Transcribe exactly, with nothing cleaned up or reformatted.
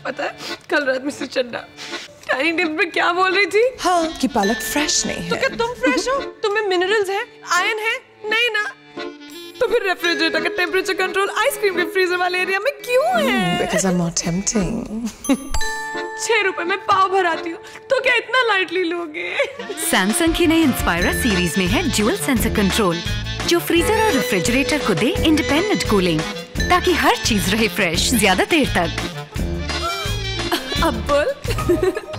पता है कल रात मिस्टर चड्डा डाइनिंग टेबल पे क्या बोल रही थी? हाँ कि पालक फ्रेश नहीं है। तो क्या तुम फ्रेश हो? तुम्हें मिनरल्स है, आयरन है? नहीं ना? तो फिर रेफ्रिजरेटर का टेम्परेचर कंट्रोल आइसक्रीम के फ्रीजर वाले एरिया में क्यों है? Because I'm more tempting. छह रुपए में पाव भराती हूँ तो क्या इतना लाइटली लोगे? सैमसंग की नई इंस्पायरा सीरीज में है ड्यूल सेंसर कंट्रोल जो फ्रीजर और रेफ्रिजरेटर को दे इंडिपेंडेंट कूलिंग ताकि हर चीज रहे फ्रेश ज्यादा देर तक। अब बोल।